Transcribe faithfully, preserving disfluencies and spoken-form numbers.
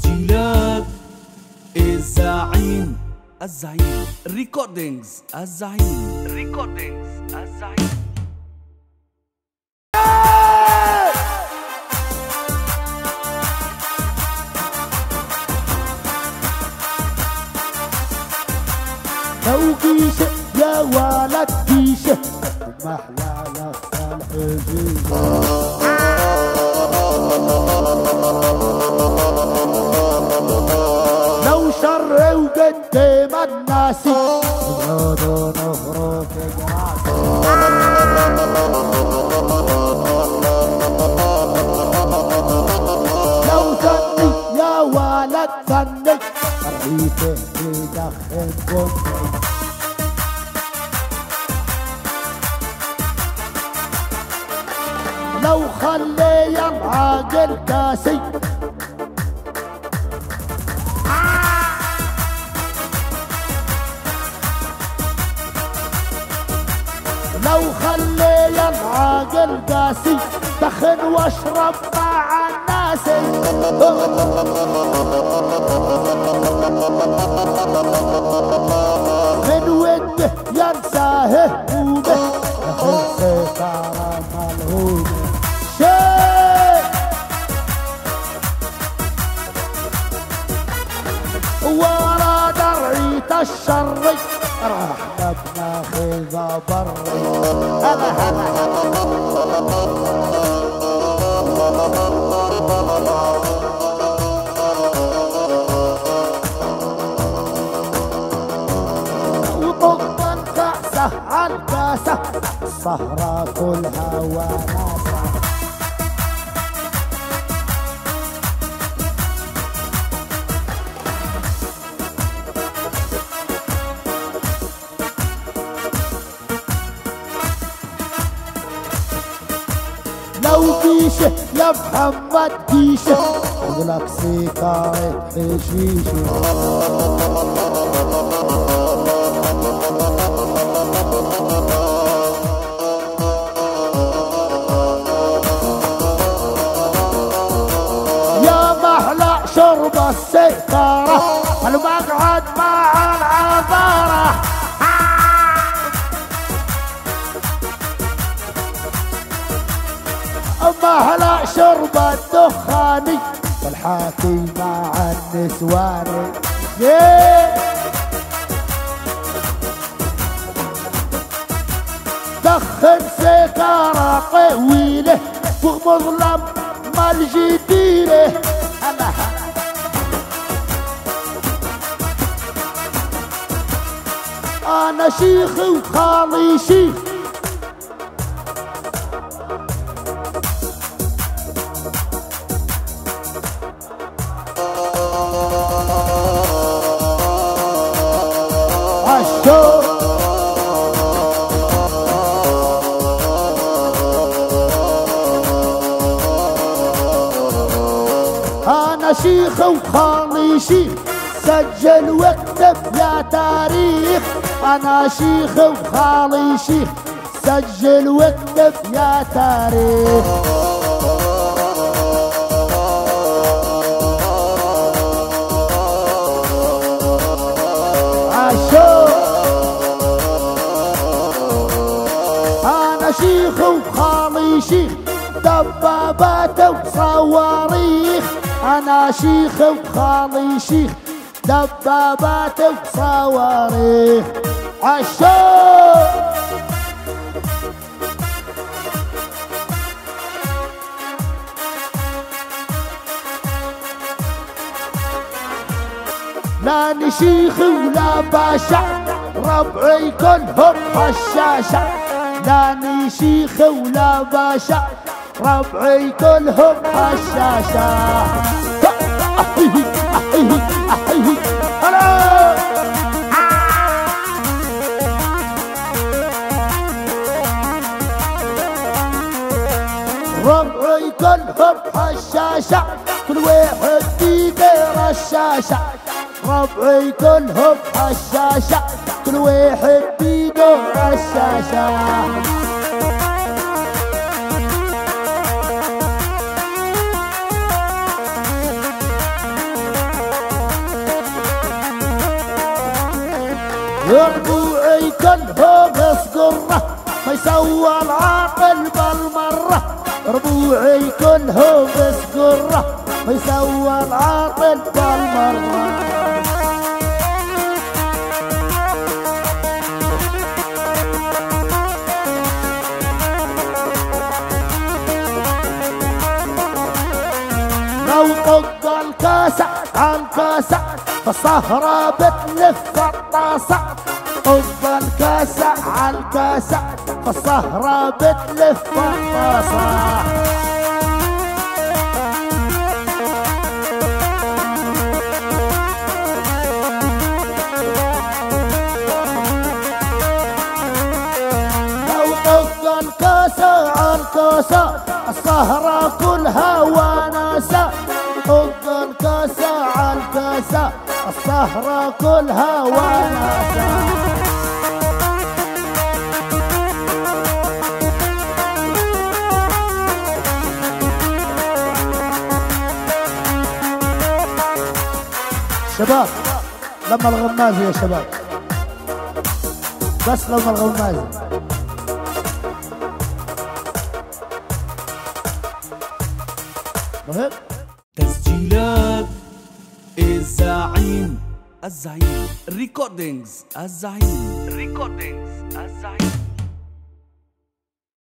تسجيلات الزعيم الزعيم ريكوردينجز الزعيم ريكوردينجز الزعيم. لو كيشة يا ولد كيشة محلى لك الحزين لو شر وقدم الناس يقعدوا نخرج جراسي لو ثني يا ولد ثني ريته يدخن بني لو خلي العاقل قاسي لو خلي العاقل قاسي دخن واشرب مع الناس من وده ينساه همومه دخل سيطرة ملهومه ورا درعيت الشر راح نبنى خذا بري هلا هلا وطق الكاسة عالكاسة السهرة كلها وناسة لو كيشة يا محمد كيشة اغلق سيكارة حشيشة يا محلى شرب السيكارة المقعد مع العبارة محلى شرب الدخاني والحاكي مع النسواني دخن سيجارة طويلة فوق مظلم مال جديلة أنا شيخ وخالي شيخ أنا شيخ وخالي شيخ سجل واكتب يا تاريخ أنا شيخ وخالي شيخ سجل واكتب يا تاريخ عاشو أنا شيخ وخالي شيخ دبابات وصواريخ أنا شيخ وخالي شيخ دبابات وصواريخ عشو لا نشيخ ولا باشا ربعي كلهم حشاشة لا نشيخ ولا باشا ربعي كلهم حشاشة ربعي كلهم حشاشة كل واحد بيده رشاشة ربعي كلهم حشاشة كل واحد بيده رشاشة ربوعي كلهم يسقره ما يسوى العاقل بالمرة ربوعي كلهم يسقره ما يسوى العاقل بالمرة لو طق الكاسة عالكاسة فالصهرة بتلف الطاسة طق الكاسة عالكاسة فالصهرة بتلف الطاسة لو طق الكاسة عالكاسة الصهرة كلها وناسة طق الكاسة عالكاسة الصهرة كلها وناسة شباب لما الغمازة يا شباب بس لما الغمازة مهم تسجيلات الزعيم الزعيم ريكوردينجز الزعيم ريكوردينجز الزعيم